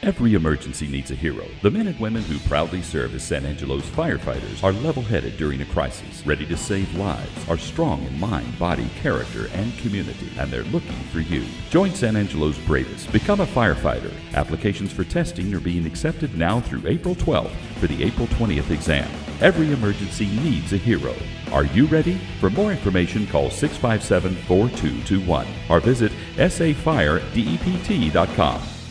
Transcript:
Every emergency needs a hero. The men and women who proudly serve as San Angelo's firefighters are level-headed during a crisis, ready to save lives, are strong in mind, body, character, and community, and they're looking for you. Join San Angelo's bravest. Become a firefighter. Applications for testing are being accepted now through April 12th for the April 20th exam. Every emergency needs a hero. Are you ready? For more information, call 657-4221 or visit safiredept.com.